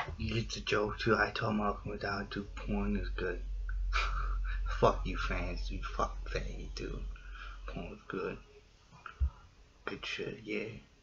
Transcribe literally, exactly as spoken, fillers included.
It's a joke too. I told Malcolm without do porn is good. Fuck you fans, you fuck faggot dude. Porn is good. Good shit, yeah.